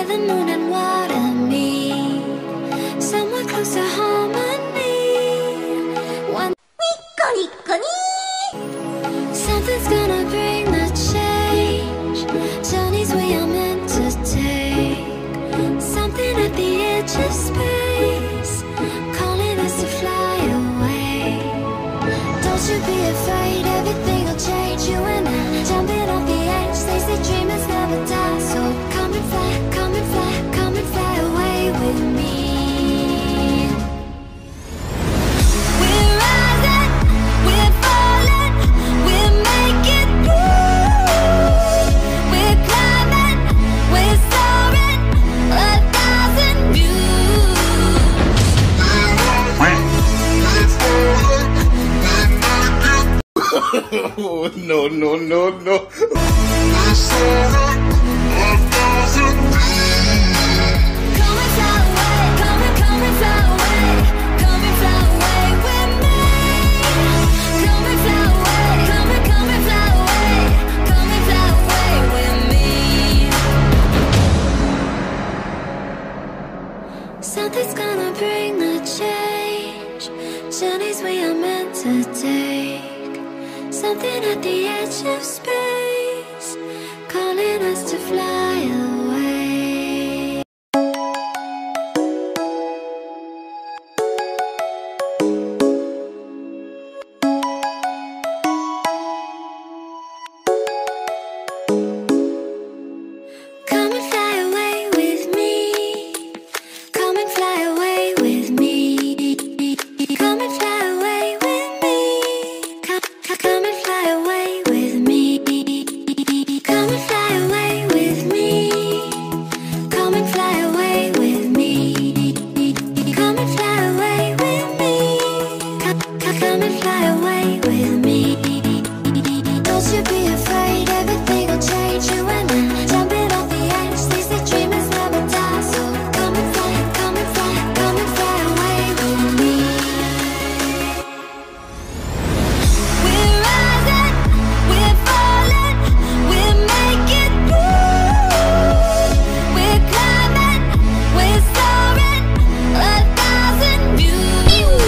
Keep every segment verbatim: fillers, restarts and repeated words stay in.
the moon and water meet, somewhere close to harmony. One something's gonna bring the change, journeys we are meant to take, something at the edge of space, calling us to fly away. Don't you be afraid, everything will change. You and I, jumping off the edge. They say dreamers never die, so come and fly, come and fly, come and fly away with me. We're rising, we're falling, we're making through. We're climbing, we're soaring, a thousand views. Oh, no, no, no, no. Come and fly away, come and, come and fly away, come and fly away with me. Come and fly away, come and, come and fly away, come and fly away with me. Something's gonna bring the change, journeys we are meant to take, something at the edge of space, calling us to fly away. Come and fly away with me. Come and fly away with me. Come and fly away with me. Come, come and fly away with me. Come and fly away with me. Come and fly away with me. Come and fly away with me. Come, come and fly away with me. Don't you be afraid, everything will change. You and I, jumping off the edge. They say dreamers never die, so come and fly, come and fly, come and fly away with me. We're rising, we're falling, we're making through. We're climbing, we're soaring, a thousand views.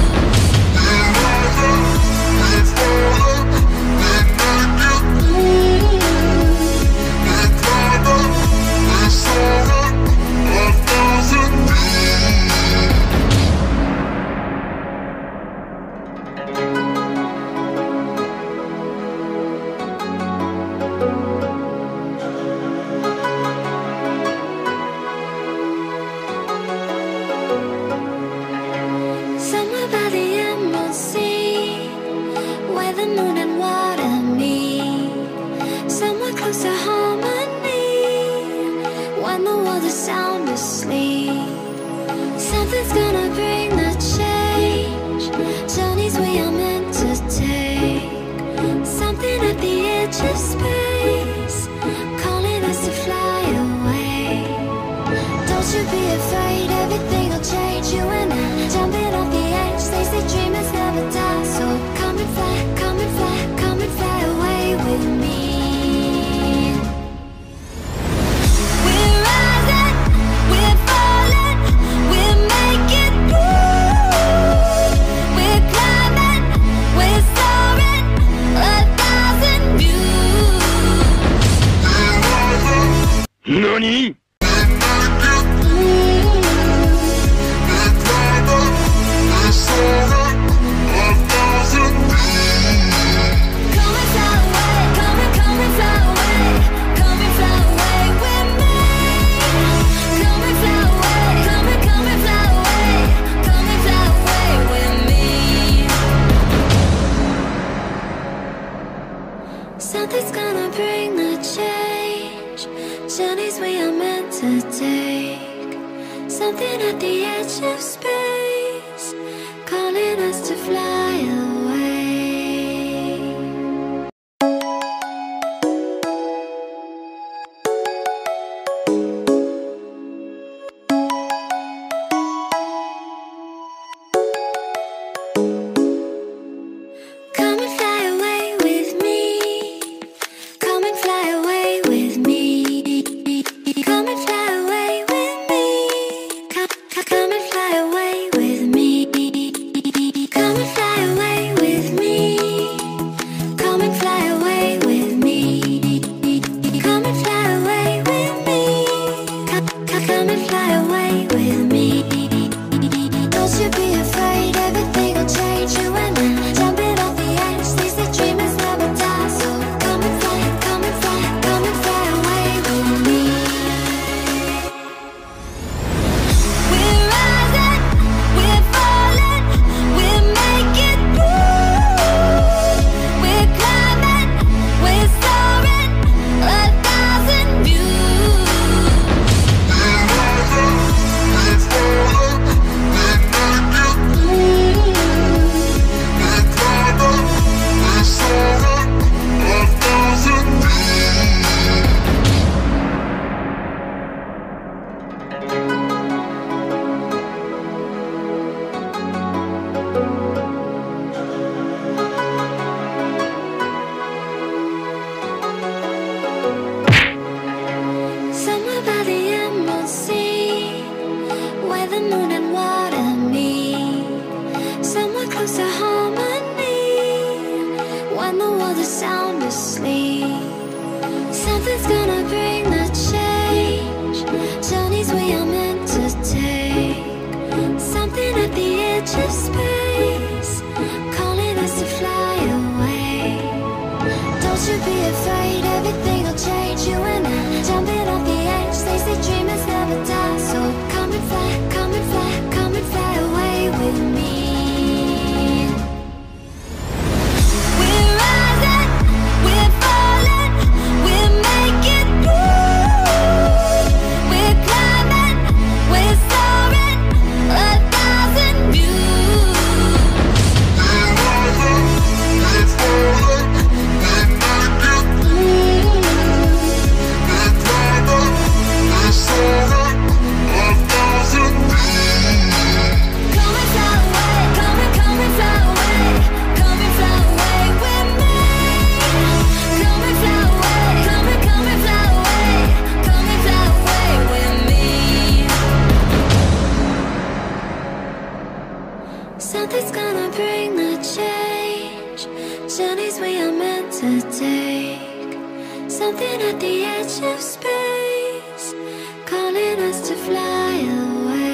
Somewhere by the emerald sea, where the moon and water meet, somewhere close to harmony, when the world is sound asleep. Something's gonna bring the change, journeys we are meant to take, something at the edge of space, calling us to fly away. Don't you be afraid, everything will change. You and I, jumping off the edge. They say dreamers never die, so come and fly, come and fly, come and fly away with me. We're rising, we're falling, we're making through. We're climbing, we're soaring, a thousand views. Nani? Come and fly away, come and, come and fly away, come and fly away with me. Come and fly away, come and, come and fly away, come and fly away with me. Something's gonna bring the change, journeys we are meant to take, something at the edge of space, calling us to fly away. Come and fly away with me. Come and fly away with me. Come and fly away. afraid, everything will change. You and I, jumping off the edge. They say dreamers never die. So come and fly, come and fly, come and fly away with me. We're rising, we're falling, we're making through. We're climbing, we're soaring, a thousand views. We're rising, we're falling, we're making through. We're climbing, we're soaring, a thousand views. Come and fly away, come and come and fly away, come and fly away with me. Come and fly away, come and come and fly away, come and fly away with me. Something's gonna bring the change. Journeys we are meant to take. Something at the edge of space, calling us to fly away.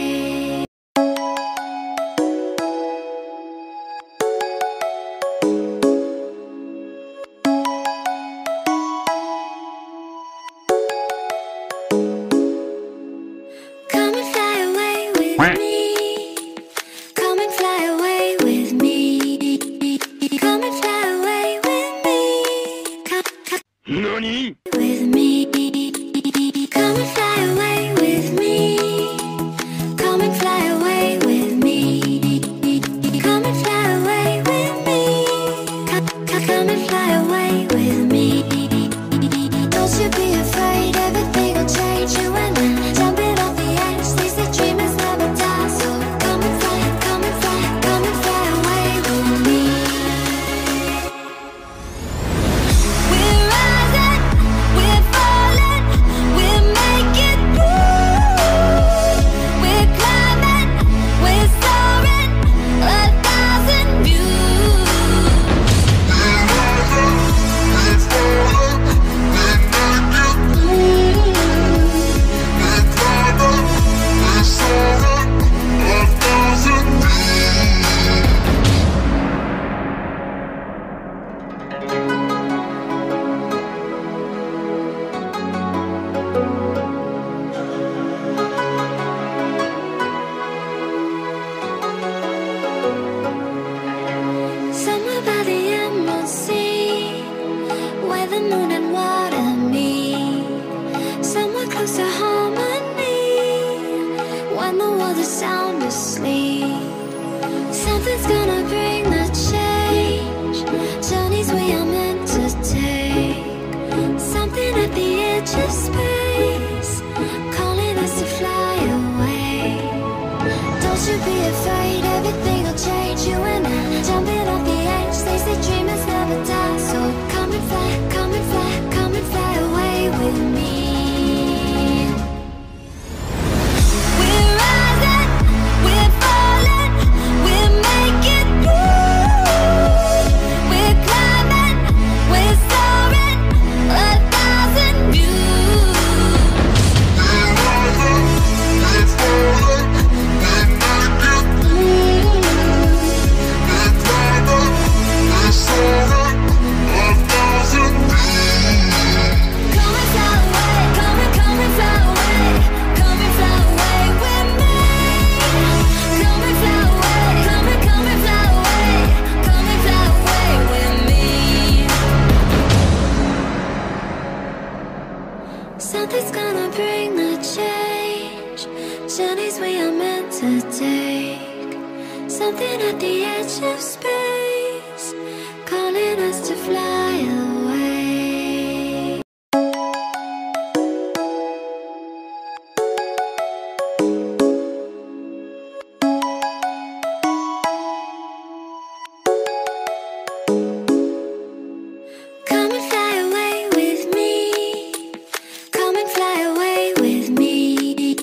Come and fly away with me. Come and fly away with me. Come and fly away with me. Come, come Nani? with me. Come and fly away with me. Come and fly away with me. Come and fly away with me. Come, come, come and fly away with me. Don't you be afraid, everything will change. You and I, jumping off the edge. They say dreamers never die. So come and fly, come and fly, come and fly away with me. We're rising, we're falling, we're making through. We're climbing, we're soaring, a thousand views. We're rising, we're falling, we're making through. We're climbing, we're soaring, a thousand views. Somewhere by the emerald sea, where the moon and water meet. Somewhere close to harmony, when the world is sound asleep. Something's gonna bring the change. Journeys we are meant to take. Something at the edge of space, calling us to fly away. Don't you be afraid, everything will change. You and I, jumping off the edge. They say dreamers never die. So come and fly, come and fly, come and fly away with me. We're rising, we're falling, we're making through. We're climbing, we're soaring, a thousand views. We're rising, we're falling, we're making through. We're climbing, we're soaring, a thousand views. Come and fly away, come and come and fly away, come and fly away with me. Come and fly away, come and come and fly away, come and fly away with me. Something's gonna bring the change. Journeys we are meant to take. Something at the edge of space, calling us to fly away. Come and fly away with me. Come and fly away with me.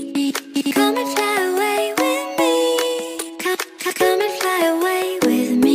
Come and fly away with me. Come, come, come and fly away with me.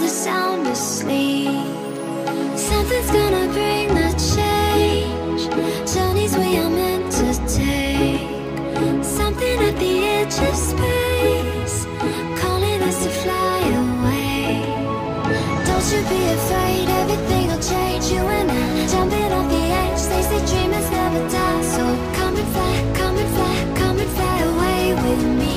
sound asleep. Something's gonna bring the change. Journeys we are meant to take. Something at the edge of space, calling us to fly away. Don't you be afraid, everything will change. You and I, jumping off the edge. They say dreamers never die. So come and fly, come and fly, come and fly away with me.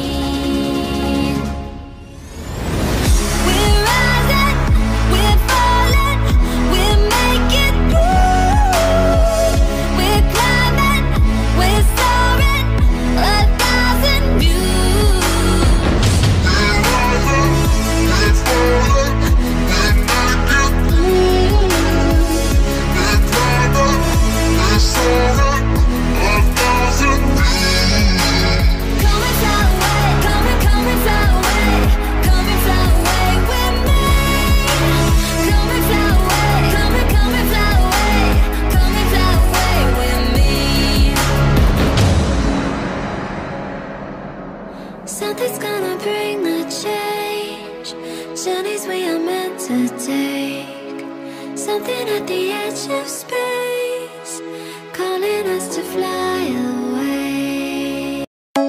We're rising, we're falling, we're making moves. We're climbing, we're soaring, a thousand views. We're rising, we're falling, we're making moves. We're climbing, we're soaring, a thousand views. Come and fly away, come and come and fly away, come and fly away with me. Come and fly away, come and come and fly away, come and fly away with me. Something's gonna bring the change. Journeys we are meant to take. Something at the edge of space, calling us to fly away.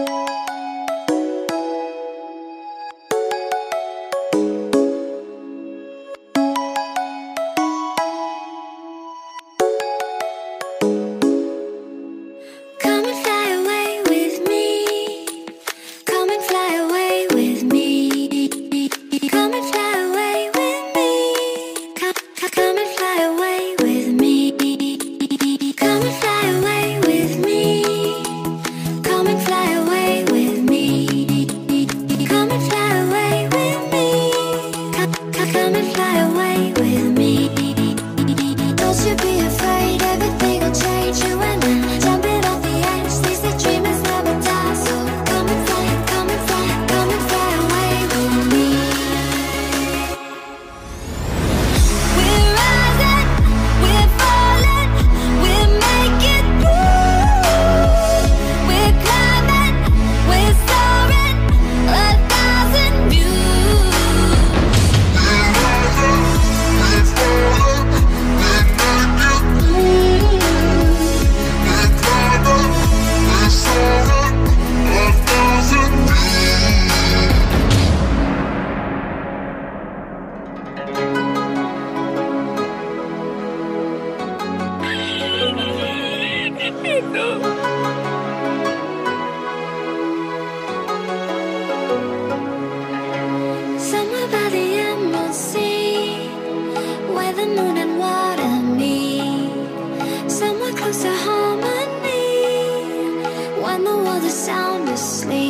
Come and fly away with me. Come and fly away with me. Come and fly away with me. Come, come, come and fly away with me. Come and fly away with me. Come and fly away with me. Come and fly away with me. Come, come, come and fly away with me. Don't you be afraid, everything will change. You and I, jumping off the edge. They say dreamers never die. So come and fly, come and fly, come and fly away with me. We're rising, we're falling, we're making moves. We're climbing, we're soaring, a thousand views. We're rising, we're falling, we're making moves. We're climbing, we're soaring, a thousand views. Somewhere by the emerald sea, where the moon and water meet. Somewhere close to harmony, when the world is sound asleep.